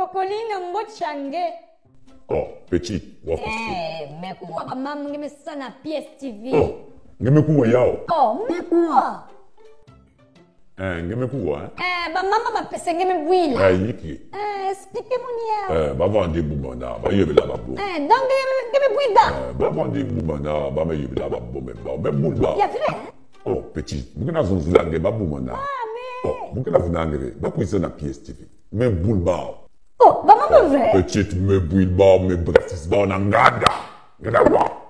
Cocolino mbochange. Oh, petit, wako. Mekuwa mamu ngemesana PSTV. Oh, ngemekuwa yao. Oh, mekuwa. Ngemekuwa. Mama mapese ngemebwila. Yiki. Explique mon yao. Ba vendre boumana, ba yebela ba bou. Donc ngemebwida. Ba vendre boumana, ba me yebela ba bou même boulba. Ya vrai? Oh, petit, mukena zunzulange ba boumana. Mais. Oh, mukena vunangere, ba kuisa na PSTV. Même boulba. Oh, maman vrai. Petite me boulba, me brasis ba nangada. Ngada wa.